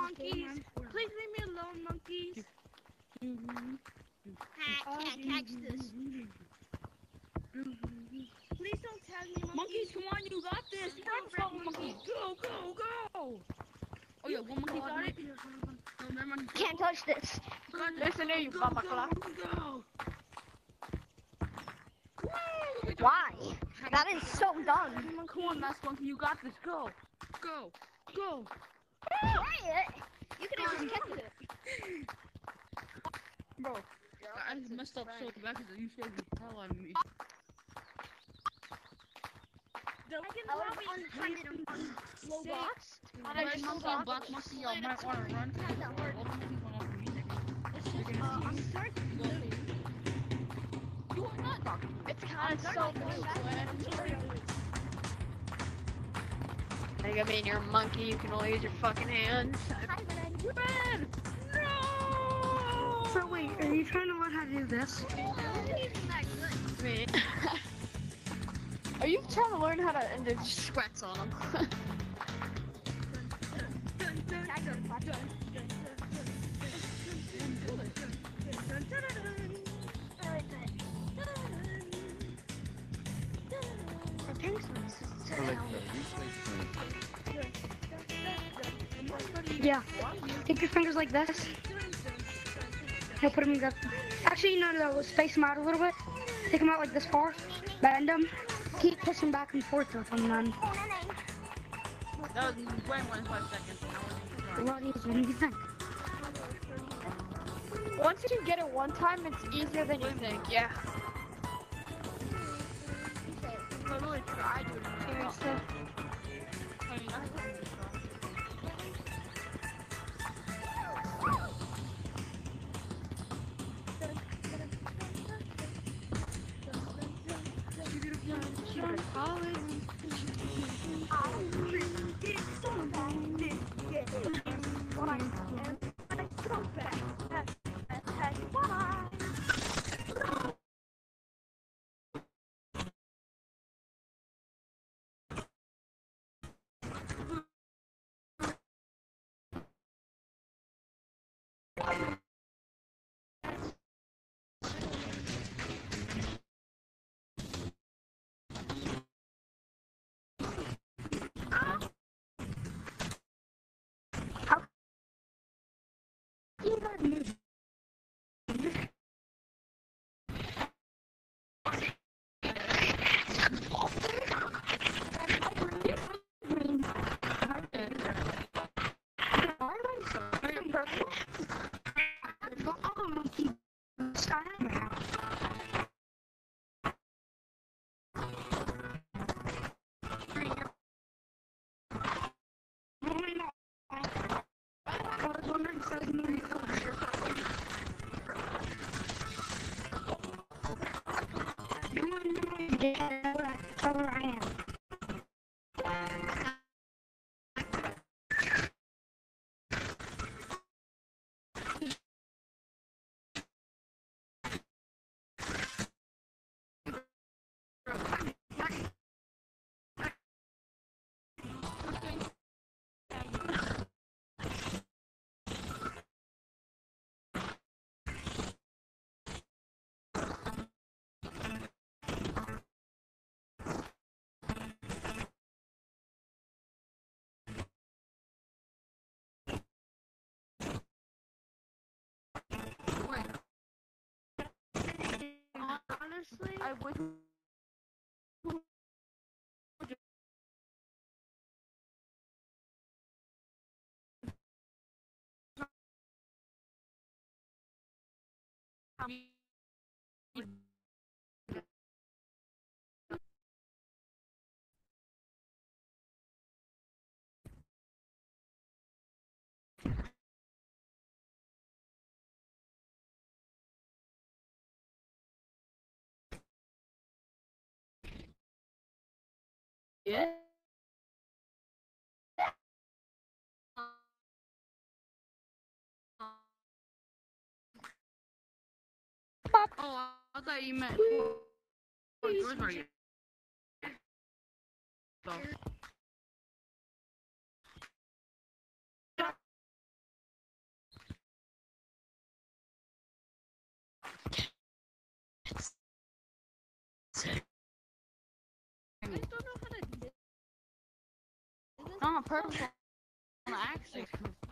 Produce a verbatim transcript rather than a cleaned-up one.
monkeys. Please leave me alone, monkeys. I can't catch this. Please don't tag me, monkeys. Monkeys, come on, you got this. You got this, monkeys. Go, go, go. Oh yeah, one monkey got it. No, never mind. Can't touch this. Listen to you, Baba Clock. Go. Why? That is so dumb. Come on, Mask Monkey, you got this. Go, go, go. Try it. You could have just kept it. Bro, I messed up so bad because you scared the hell out of me. I can probably unhunted on Roblox. I just saw Black Monkey, y'all might want to run. All the monkeys went off the music. You're gonna I'm see. starting to lose. You are not talking. It's kind of so Like, I mean, you're a monkey, you can only use your fucking hands. Red! No! So wait, are you trying to learn how to do this? I mean, are you trying to learn how to, and it just sweats on them? Yeah. Take your fingers like this. He'll put them in the... Actually, no, no, space them out a little bit. Take them out like this far. Bend them. Keep pushing back and forth with them, then. That was way more than five seconds. A lot easier than you think. Once you get it one time, it's easier than you think, yeah. Literally tried doing it. Seriously. Color I am. Honestly, I wish. Yeah. Oh, I thought you meant. Oh, George Martin. So. on purpose on accident.